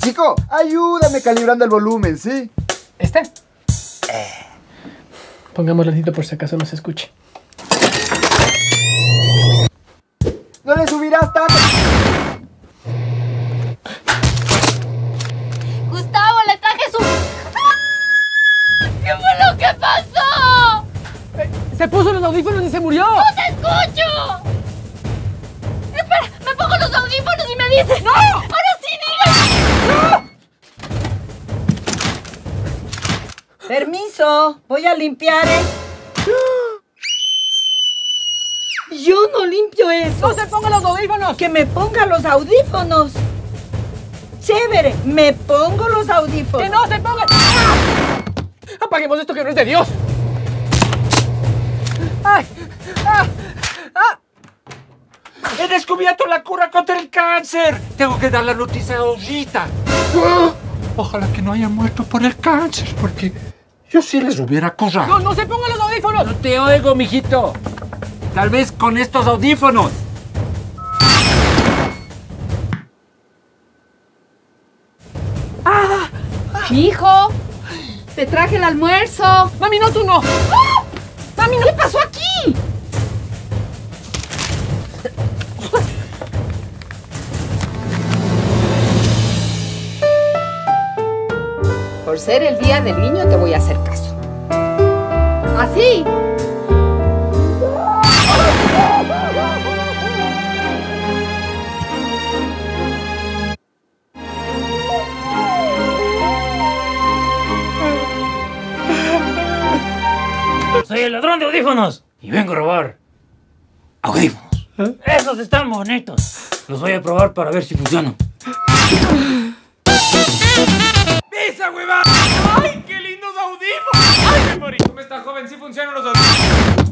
Chico, ayúdame calibrando el volumen, ¿sí? ¿Este? Pongámoslo lentito por si acaso no se escuche. ¡No le subirás tanto! ¡Gustavo, le traje su... ¿Qué fue lo que pasó? ¡Se puso los audífonos y se murió! ¡No te escucho! Espera, me pongo los audífonos y me dices... ¡No! ¡Ahora sí, dígame! ¡No! Permiso, voy a limpiar, Yo no limpio eso. ¡No se ponga los audífonos! Que me ponga los audífonos. Chévere, me pongo los audífonos. ¡Que no se ponga! ¡Ah! ¡Apaguemos esto que no es de Dios! ¡Ay! ¡Ah! ¡Ah! ¡He descubierto la cura contra el cáncer! Tengo que dar la noticia ahorita. Ojalá que no haya muerto por el cáncer, porque yo sí les hubiera curado. ¡No, no se pongan los audífonos! No te oigo, mijito. Tal vez con estos audífonos. Hijo, te traje el almuerzo. ¡Mami, no, tú no! ¡Ah! ¡Mami, no! ¿Qué pasó aquí? Por ser el día del niño te voy a hacer caso. ¿Así? Soy el ladrón de audífonos y vengo a robar audífonos. Esos están bonitos. Los voy a probar para ver si funcionan. ¡Esa huevada! ¡Ay, qué lindos audífonos! ¡Ay, me morí! ¿Cómo está, joven? ¿Sí funcionan los audífonos?